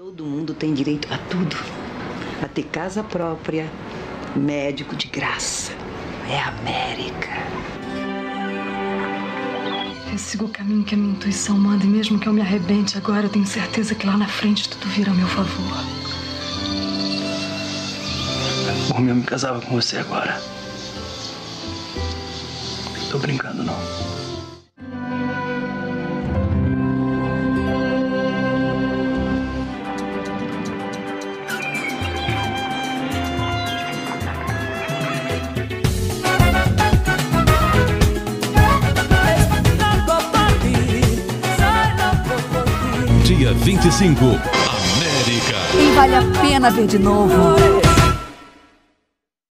Todo mundo tem direito a tudo. A ter casa própria, médico de graça. É a América. Eu sigo o caminho que a minha intuição manda, e mesmo que eu me arrebente agora, eu tenho certeza que lá na frente tudo vira a meu favor. Por mim, eu me casava com você agora. Não tô brincando, não. Dia 25, América. Quem vale a pena ver de novo?